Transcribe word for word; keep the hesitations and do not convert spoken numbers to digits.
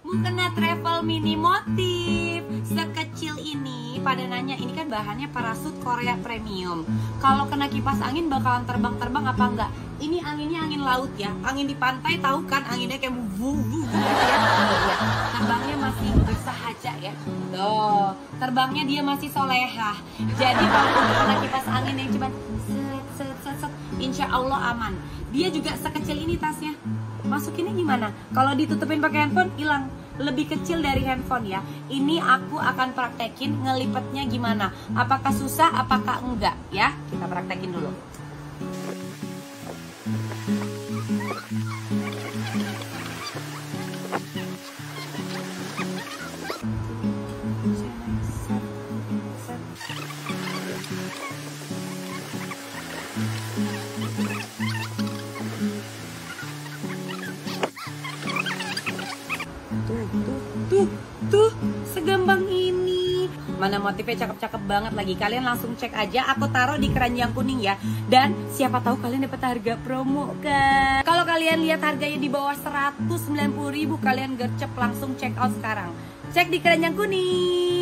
Mukena travel mini motif. Sekecil ini, pada nanya ini kan bahannya parasut Korea premium. Kalau kena kipas angin bakalan terbang-terbang apa enggak? Ini anginnya angin laut ya. Angin di pantai tahu kan anginnya kayak bu bu gitu ya. Terbangnya masih bersahaja ya. Tuh, terbangnya dia masih solehah. Jadi kalau udah kena kipas angin yang cuma set set set set, insya Allah aman. Dia juga sekecil ini tasnya. Masukinnya gimana? Kalau ditutupin pakai handphone hilang. Lebih kecil dari handphone ya. Ini aku akan praktekin ngelipetnya gimana. Apakah susah, apakah enggak ya? Kita praktekin dulu. Tuh, tuh, tuh, tuh, segampang ini. Mana motifnya cakep-cakep banget lagi. Kalian langsung cek aja. Aku taruh di keranjang kuning ya. Dan siapa tahu kalian dapat harga promo kan. Kalau kalian lihat harganya di bawah seratus sembilan puluh ribu, kalian gercep langsung check out sekarang. Cek di keranjang kuning.